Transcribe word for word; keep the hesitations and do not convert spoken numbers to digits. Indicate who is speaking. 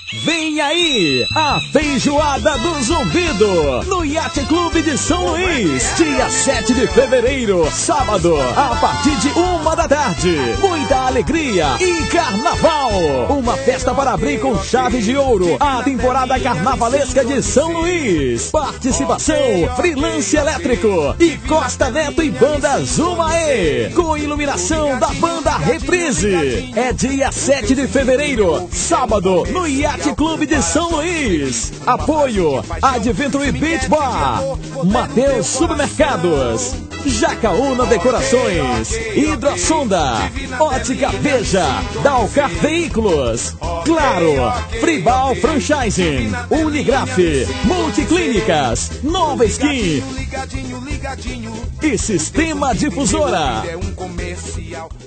Speaker 1: Vem aí, a Feijoada do Zumbido, no Yacht Clube de São Luís, dia sete de fevereiro, sábado, a partir de uma da tarde. Muita alegria e carnaval. Uma festa para abrir com chave de ouro a temporada carnavalesca de São Luís. Participação, Freelance Elétrico e Costa Neto e Banda Zumaê, com iluminação da Banda Reprise. É dia sete de fevereiro, sábado, no Yacht Clube de São Luís. Apoio Adventure Beach Bar, Mateus Supermercados, Jacaúna Decorações, Hidrosonda, Ótica Veja, Dalcar Veículos, Claro, Fribal Franchising, Unigraf, Multiclínicas, Nova Skin e Sistema Difusora.